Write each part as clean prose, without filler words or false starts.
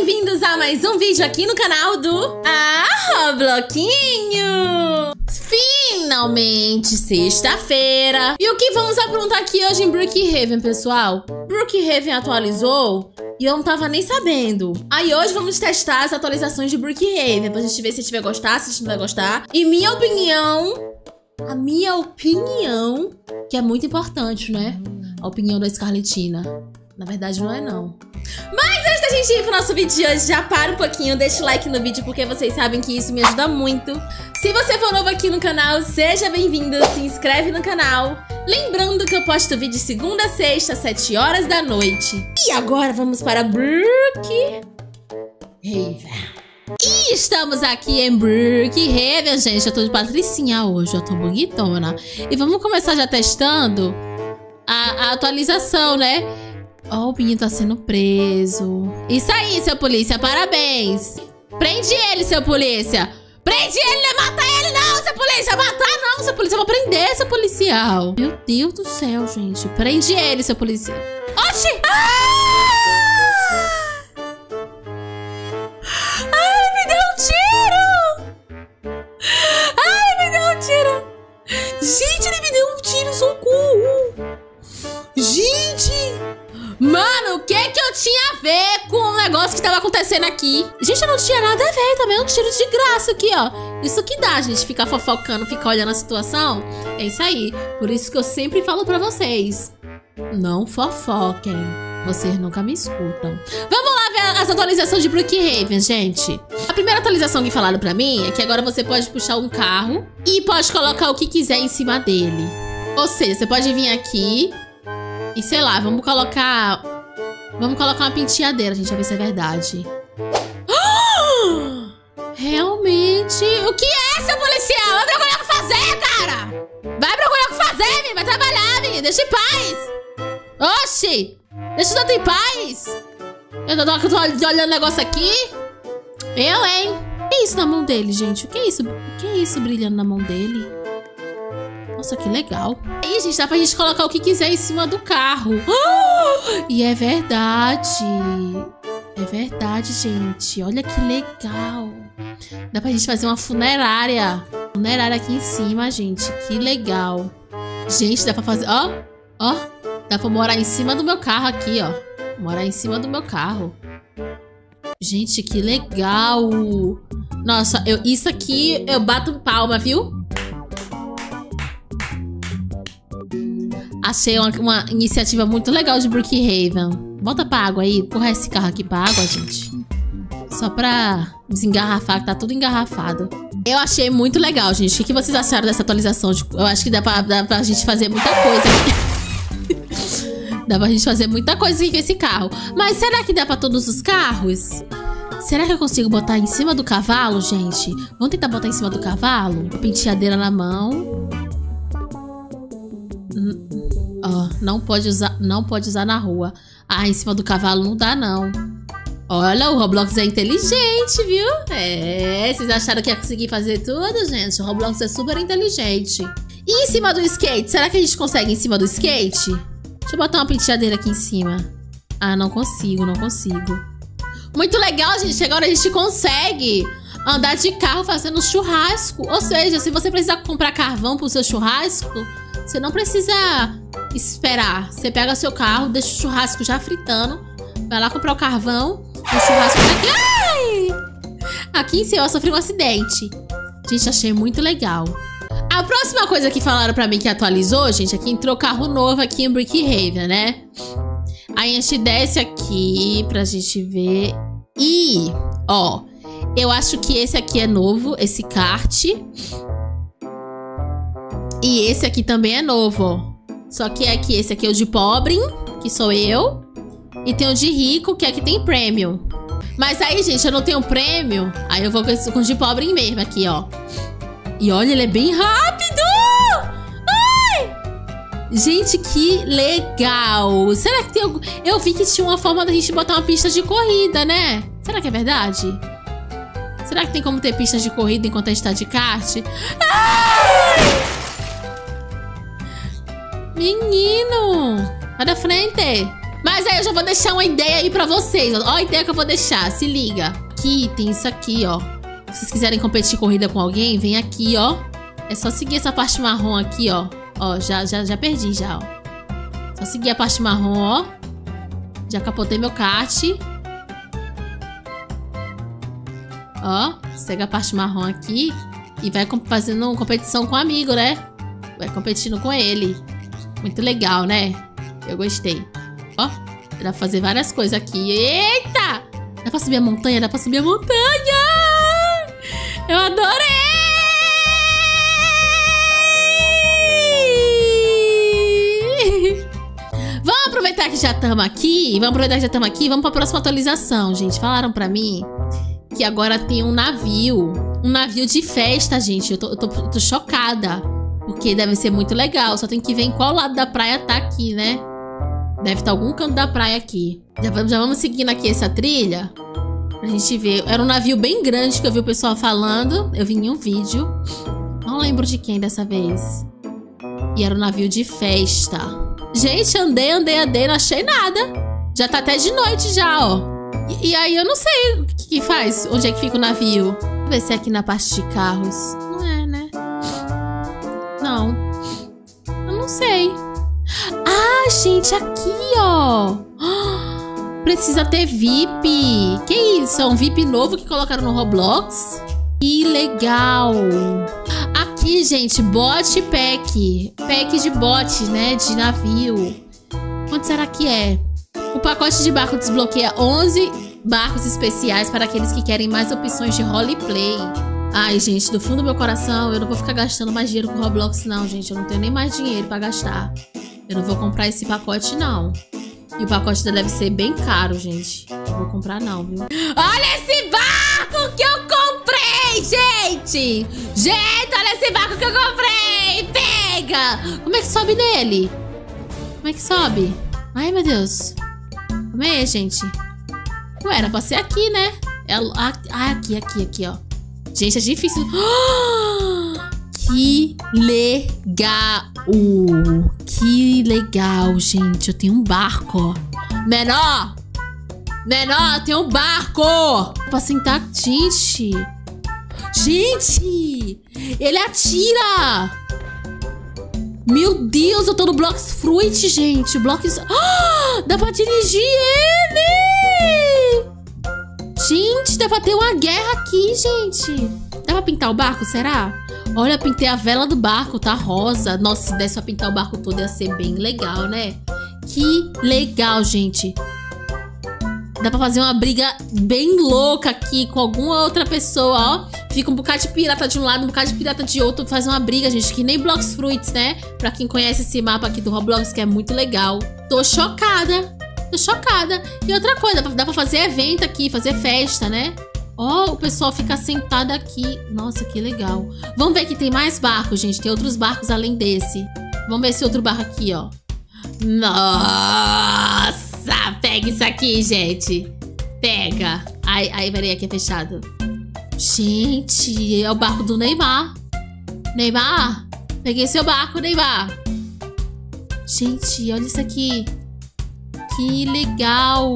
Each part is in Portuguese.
bem-vindos a mais um vídeo aqui no canal do Robloquinho! Finalmente sexta-feira! E o que vamos aprontar aqui hoje em Brookhaven, pessoal? Brookhaven atualizou e eu não tava nem sabendo. Aí hoje vamos testar as atualizações de Brookhaven pra gente ver se a gente vai gostar, se a gente não vai gostar. E minha opinião, que é muito importante, né? A opinião da Scarletina. Na verdade, não é não. Mas antes da gente ir pro nosso vídeo de hoje, já para um pouquinho, deixa o like no vídeo, porque vocês sabem que isso me ajuda muito. Se você for novo aqui no canal, seja bem-vindo, se inscreve no canal. Lembrando que eu posto vídeo de segunda a sexta, às 7 horas da noite. E agora vamos para Brookhaven. E estamos aqui em Brookhaven, gente. Eu tô de patricinha hoje, eu tô bonitona. E vamos começar já testando a atualização, né? Ó, o menino tá sendo preso. Isso aí, seu polícia, parabéns. Prende ele, seu polícia. Prende ele, não mata ele não, seu polícia. Matar não, seu polícia. Eu vou prender, seu policial. Meu Deus do céu, gente. Prende ele, seu policial. Oxi! Ai, me deu um tiro! Ai, me deu um tiro! Gente, ele me deu um tiro, socorro! Gente! Mano, o que eu tinha a ver com o negócio que tava acontecendo aqui? Gente, eu não tinha nada a ver, também um tiro de graça aqui, ó. Isso que dá, gente, ficar fofocando, ficar olhando a situação. É isso aí. Por isso que eu sempre falo pra vocês: não fofoquem. Vocês nunca me escutam. Vamos lá ver as atualizações de Brookhaven, gente. A primeira atualização que falaram pra mim é que agora você pode puxar um carro e pode colocar o que quiser em cima dele. Ou seja, você pode vir aqui e, sei lá, vamos colocar uma penteadeira, gente, pra ver se é verdade. Realmente? O que é, seu policial? Vai procurar o que fazer, cara! Vai procurar o que fazer, menino! Vai trabalhar, menino! Deixa em paz! Oxi! Deixa os outros em paz! Eu tô olhando o negócio aqui. Eu, hein? O que é isso na mão dele, gente? O que é isso? O que é isso brilhando na mão dele? Nossa, que legal. Aí, gente, dá pra gente colocar o que quiser em cima do carro. E é verdade. É verdade, gente. Olha que legal. Dá pra gente fazer uma funerária. Funerária aqui em cima, gente. Que legal. Gente, dá pra fazer... Ó. Dá pra morar em cima do meu carro aqui, ó. Morar em cima do meu carro. Gente, que legal. Nossa, isso aqui eu bato palma, viu? Achei uma iniciativa muito legal de Brookhaven. Bota pra água aí. Empurra esse carro aqui pra água, gente. Só pra desengarrafar, que tá tudo engarrafado. Eu achei muito legal, gente. O que vocês acharam dessa atualização? Eu acho que dá pra gente fazer muita coisa aqui. Dá pra gente fazer muita coisa aqui com esse carro. Mas será que dá pra todos os carros? Será que eu consigo botar em cima do cavalo, gente? Vamos tentar botar em cima do cavalo? Penteadeira na mão. Ó, não pode usar na rua. Ah, em cima do cavalo não dá, não. Olha, o Roblox é inteligente, viu? É, vocês acharam que ia conseguir fazer tudo, gente? O Roblox é super inteligente. E em cima do skate? Será que a gente consegue em cima do skate? Deixa eu botar uma penteadeira aqui em cima. Ah, não consigo. Muito legal, gente. Agora a gente consegue andar de carro fazendo churrasco. Ou seja, se você precisar comprar carvão pro seu churrasco, você não precisa esperar. Você pega seu carro, deixa o churrasco já fritando, vai lá comprar o carvão, o churrasco daqui. Ai! Aqui em cima eu sofri um acidente. Gente, achei muito legal. A próxima coisa que falaram pra mim que atualizou, gente, é que entrou carro novo aqui em Brookhaven, né? Aí a gente desce aqui pra gente ver. E, ó, eu acho que esse aqui é novo, esse kart. E esse aqui também é novo, ó. Só que aqui, esse aqui é o de pobre, que sou eu. E tem o de rico, que aqui tem prêmio. Mas aí, gente, eu não tenho prêmio. Aí eu vou com o de pobre mesmo aqui, ó. E olha, ele é bem rápido! Ai! Gente, que legal! Será que tem algum... Eu vi que tinha uma forma da gente botar uma pista de corrida, né? Será que é verdade? Será que tem como ter pista de corrida enquanto a gente tá de kart? Ai! Menino! Vai da frente! Mas aí eu já vou deixar uma ideia aí pra vocês. Ó a ideia que eu vou deixar, se liga. Aqui, tem isso aqui, ó. Se vocês quiserem competir corrida com alguém, vem aqui, ó. É só seguir essa parte marrom aqui, ó. Ó, já perdi, já, ó. Só seguir a parte marrom, ó. Já capotei meu kart. Ó, segue a parte marrom aqui. E vai fazendo competição com um amigo, né? Vai competindo com ele. Muito legal, né? Eu gostei. Ó, dá pra fazer várias coisas aqui. Eita! Dá pra subir a montanha? Dá pra subir a montanha! Eu adorei! Vamos aproveitar que já estamos aqui. Vamos pra próxima atualização, gente. Falaram pra mim que agora tem um navio. Um navio de festa, gente. Eu tô chocada. Porque deve ser muito legal. Só tem que ver em qual lado da praia tá aqui, né? Deve estar algum canto da praia aqui. Já vamos seguindo aqui essa trilha. Pra gente ver. Era um navio bem grande que eu vi o pessoal falando. Eu vi em um vídeo. Não lembro de quem dessa vez. E era um navio de festa. Gente, andei, não achei nada. Já tá até de noite já, ó. E aí eu não sei o que faz. Onde é que fica o navio? Vou ver se é aqui na parte de carros. Não é, né? Não. Eu não sei. Ah, gente, aqui, ó. Precisa ter VIP. Que isso? É um VIP novo que colocaram no Roblox? Que legal. Aqui, gente, bot pack. Pack de bot, né? De navio. Quanto será que é? O pacote de barco desbloqueia 11 barcos especiais para aqueles que querem mais opções de roleplay. Ai, gente, do fundo do meu coração, eu não vou ficar gastando mais dinheiro com Roblox, não, gente. Eu não tenho nem mais dinheiro pra gastar. Eu não vou comprar esse pacote, não. E o pacote deve ser bem caro, gente. Não vou comprar, não, viu? Olha esse barco que eu comprei, gente! Gente, olha esse barco que eu comprei! Pega! Como é que sobe nele? Como é que sobe? Ai, meu Deus. Como é, gente? Ué, era pra ser aqui, né? Aqui, ó. Gente, é difícil. Que legal! Que legal, gente. Eu tenho um barco, ó. Menor, eu tenho um barco! Pra sentar. Gente! Ele atira! Meu Deus, eu tô no Blox Fruit, gente. O Blox... dá pra dirigir ele! Gente, dá pra ter uma guerra aqui, gente. Dá pra pintar o barco, será? Olha, pintei a vela do barco, tá rosa. Nossa, se desse pra pintar o barco todo ia ser bem legal, né? Que legal, gente. Dá pra fazer uma briga bem louca aqui com alguma outra pessoa, ó. Fica um bocado de pirata de um lado, um bocado de pirata de outro. Fazer uma briga, gente, que nem Blox Fruits, né? Pra quem conhece esse mapa aqui do Roblox, que é muito legal. Tô chocada. Tô chocada. E outra coisa, dá pra fazer evento aqui, fazer festa, né? Ó, o pessoal fica sentado aqui. Nossa, que legal. Vamos ver que tem mais barcos, gente. Tem outros barcos além desse. Vamos ver esse outro barco aqui, ó. Nossa! Pega isso aqui, gente. Pega. Ai, peraí, aqui é fechado. Gente, é o barco do Neymar. Neymar, peguei seu barco, Neymar. Gente, olha isso aqui. Que legal.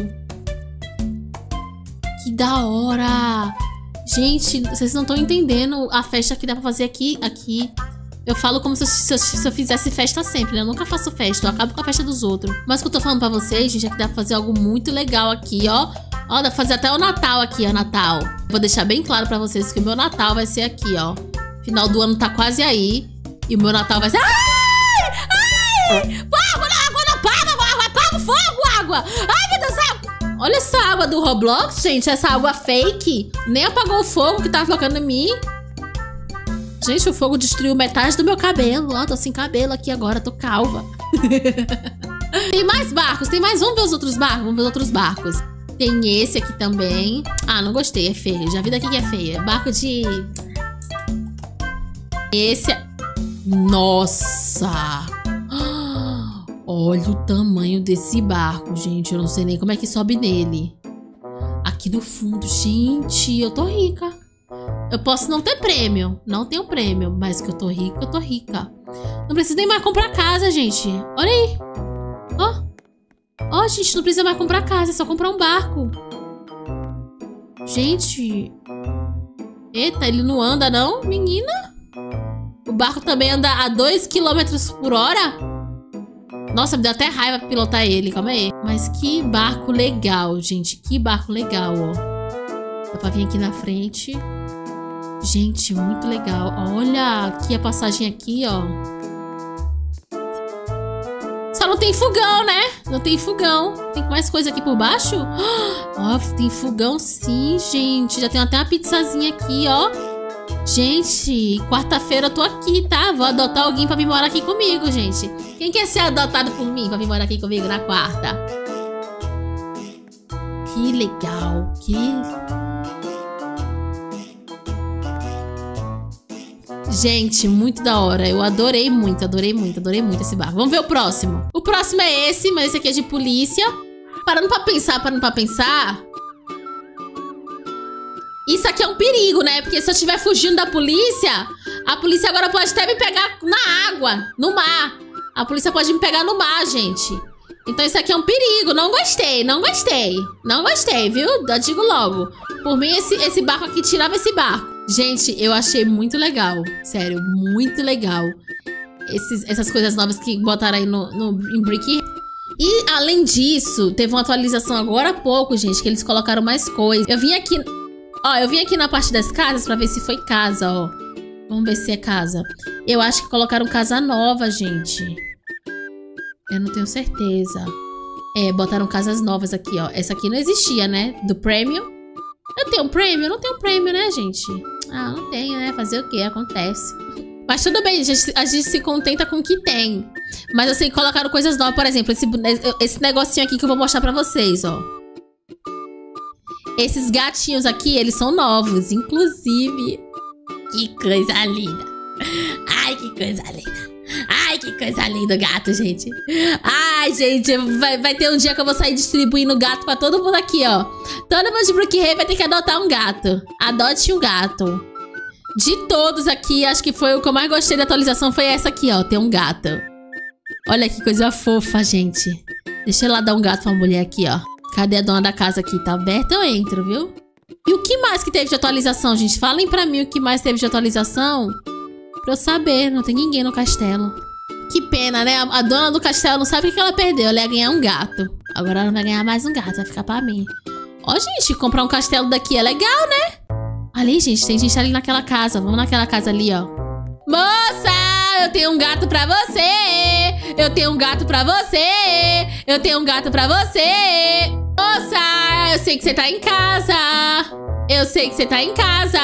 Que da hora. Gente, vocês não estão entendendo a festa que dá pra fazer aqui. Eu falo como se eu fizesse festa sempre, né? Eu nunca faço festa, eu acabo com a festa dos outros. Mas o que eu tô falando pra vocês, gente, é que dá pra fazer algo muito legal aqui, ó. Ó, dá pra fazer até o Natal aqui, ó, Natal. Vou deixar bem claro pra vocês que o meu Natal vai ser aqui, ó. Final do ano tá quase aí. E o meu Natal vai ser... Ai! Água, não apaga, água! Apaga o fogo, água! Ai, meu Deus do céu! Olha essa água do Roblox, gente. Essa água fake. Nem apagou o fogo que tava tocando em mim. Gente, o fogo destruiu metade do meu cabelo. Ó, tô sem cabelo aqui agora, tô calva. Tem mais barcos, tem mais. Vamos ver os outros barcos? Vamos ver os outros barcos. Tem esse aqui também. Ah, não gostei, é feio. Já vi daqui que é feio. Barco de... Esse... Nossa! Olha o tamanho desse barco, gente. Eu não sei nem como é que sobe nele. Aqui no fundo, gente, eu tô rica. Eu posso não ter prêmio. Não tenho prêmio, mas que eu tô rica, eu tô rica. Não preciso nem mais comprar casa, gente. Olha aí. Ó. Ó, gente, não precisa mais comprar casa, é só comprar um barco. Gente. Eita, ele não anda não, menina? O barco também anda a 2 km por hora? Nossa, me deu até raiva pilotar ele, calma aí. Mas que barco legal, gente. Que barco legal, ó. Dá pra vir aqui na frente. Gente, muito legal. Olha aqui a passagem aqui, ó. Só não tem fogão, né? Não tem fogão. Tem mais coisa aqui por baixo? Ó, tem fogão sim, gente. Já tem até uma pizzazinha aqui, ó. Gente, quarta-feira eu tô aqui, tá? Vou adotar alguém pra vir morar aqui comigo, gente. Quem quer ser adotado por mim pra vir morar aqui comigo na quarta? Que legal. Gente, muito da hora. Eu adorei muito esse barco. Vamos ver o próximo. O próximo é esse, mas esse aqui é de polícia. Parando pra pensar. Isso aqui é um perigo, né? Porque se eu estiver fugindo da polícia, a polícia agora pode até me pegar na água, no mar. A polícia pode me pegar no mar, gente. Então isso aqui é um perigo. Não gostei, viu? Eu digo logo. Por mim, esse barco aqui tirava esse barco. Gente, eu achei muito legal. Sério, muito legal. Essas coisas novas que botaram aí em Brick. E, além disso, teve uma atualização agora há pouco, gente, que eles colocaram mais coisas. Eu vim aqui na parte das casas pra ver se foi casa, ó. Vamos ver se é casa. Eu acho que colocaram casa nova, gente. Eu não tenho certeza. Botaram casas novas aqui, ó. Essa aqui não existia, né? Do Premium. Eu tenho um Premium? Eu não tenho Premium, né, gente? Ah, não tenho, né? Fazer o quê? Acontece. Mas tudo bem, a gente se contenta com o que tem. Mas eu sei que colocaram coisas novas. Por exemplo, esse negocinho aqui que eu vou mostrar pra vocês, ó. Esses gatinhos aqui, eles são novos. Inclusive. Que coisa linda. Ai, que coisa linda. Ai, que coisa linda o gato, gente. Ai, gente, vai ter um dia que eu vou sair distribuindo gato pra todo mundo aqui, ó. Todo mundo de Brookhaven vai ter que adotar um gato. Adote um gato. De todos aqui, acho que foi o que eu mais gostei da atualização foi essa aqui, ó. Ter um gato. Olha que coisa fofa, gente. Deixa eu lá dar um gato pra mulher aqui, ó. Cadê a dona da casa aqui? Tá aberta? Eu entro, viu? E o que mais que teve de atualização, gente? Falem pra mim o que mais teve de atualização. Pra eu saber, não tem ninguém no castelo. Que pena, né? A dona do castelo não sabe o que ela perdeu. Ela ia ganhar um gato. Agora ela não vai ganhar mais um gato, vai ficar pra mim. Ó, gente, comprar um castelo daqui é legal, né? Ali, gente, tem gente ali naquela casa. Vamos naquela casa ali, ó. Moça, eu tenho um gato pra você. Eu tenho um gato pra você. Eu tenho um gato pra você. Moça, eu sei que você tá em casa. Eu sei que você tá em casa.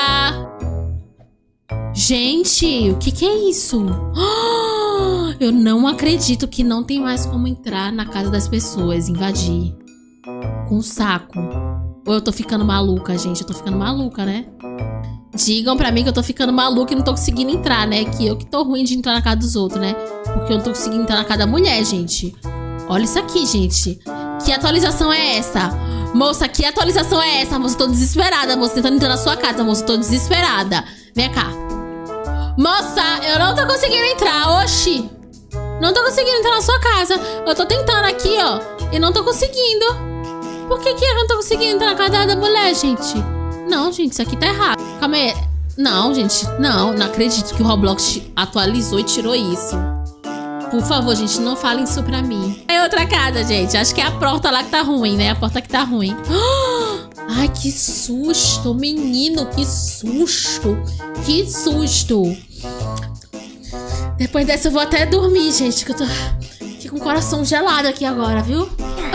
Gente, o que é isso? Oh, eu não acredito que não tem mais como entrar na casa das pessoas, invadir. Com um saco. Ou eu tô ficando maluca, gente? Eu tô ficando maluca, né? Digam pra mim que eu tô ficando maluca e não tô conseguindo entrar, né? Que eu que tô ruim de entrar na casa dos outros, né? Porque eu não tô conseguindo entrar na casa da mulher, gente. Olha isso aqui, gente. Que atualização é essa? Moça, que atualização é essa? Moça, eu tô desesperada. Moça, tentando entrar na sua casa. Moça, eu tô desesperada. Vem cá. Moça, eu não tô conseguindo entrar. Oxi. Não tô conseguindo entrar na sua casa. Eu tô tentando aqui, ó. E não tô conseguindo. Por que eu não tô conseguindo entrar na casa da mulher, gente? Não, gente, isso aqui tá errado. Calma aí. Não, gente. Não acredito que o Roblox atualizou e tirou isso. Por favor, gente, não falem isso pra mim. É outra casa, gente. Acho que é a porta lá que tá ruim, né? A porta que tá ruim. Ai, que susto, menino. Que susto. Que susto. Depois dessa eu vou até dormir, gente. Que eu tô aqui com o coração gelado aqui agora, viu?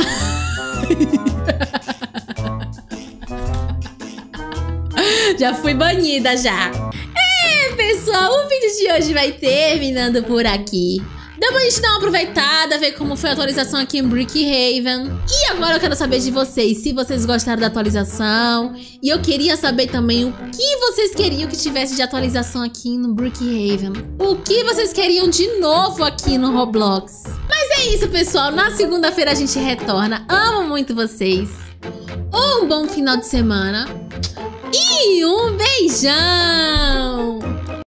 Já fui banida, já. Pessoal, o vídeo de hoje vai terminando por aqui. Deu pra gente dar uma aproveitada, ver como foi a atualização aqui em Brookhaven. E agora eu quero saber de vocês, se vocês gostaram da atualização. E eu queria saber também o que vocês queriam que tivesse de atualização aqui no Brookhaven. O que vocês queriam de novo aqui no Roblox. Mas é isso, pessoal. Na segunda-feira a gente retorna. Amo muito vocês. Um bom final de semana. E um beijão!